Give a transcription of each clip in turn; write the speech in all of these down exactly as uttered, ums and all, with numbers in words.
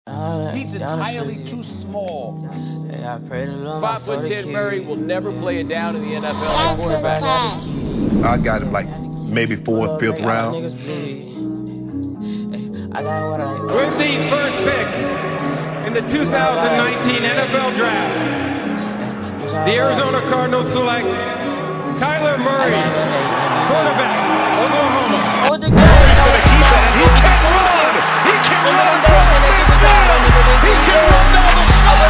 He's entirely too small. Yeah, I pray to Lord, Five foot ten Murray will never play it down in the N F L. Quarterback got the key. I got him like maybe fourth, fifth round. I got what I like. With the first pick in the two thousand nineteen N F L Draft, the Arizona Cardinals select Kyler Murray, quarterback, Oklahoma. Oh, the guy He's gonna keep it, and he can run. He can run down the field. He can run down the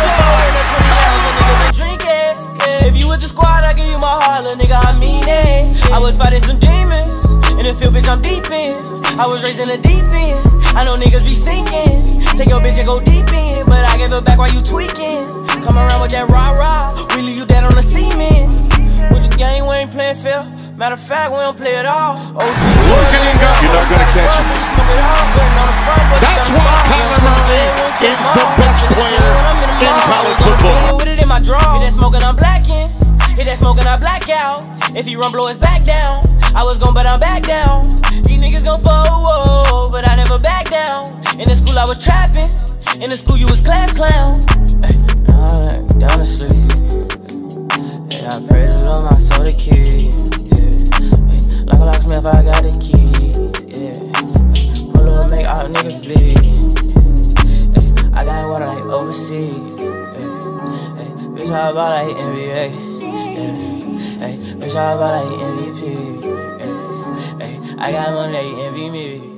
sideline. If you with the squad, I give you my heart, little nigga, I mean it. I was fighting some demons in the field, bitch, I'm deep in. I was raised in the deep end. I know niggas be sinking. Take your bitch and go deep in, but I give it back while you tweaking. Come around with that rah-rah, we leave you dead on the cement. With the game, we ain't playing fair. Matter of fact, we don't play at all. O G, look at him go. You're not gonna catch him. That's why Kyler Murray is the best player in college football. With it in my draw. Hit that smoking, I'm blacking. Hit that smoking, I black out. If he run, blow his back down. I was gon' but I'm back down. These niggas gon' fold, but I never back down. In the school I was trapping. In the school you was class clown. Hey, now I down to sleep. Yeah, I pray to Lord my soul to keep. Yeah, like a locksmith I got the keys. Yeah, pull up make all niggas bleed. Hey, I got what I like overseas. Hey, hey, bitch how about like N B A. Yeah, hey, bitch how about like M V P. I got money, they envy me.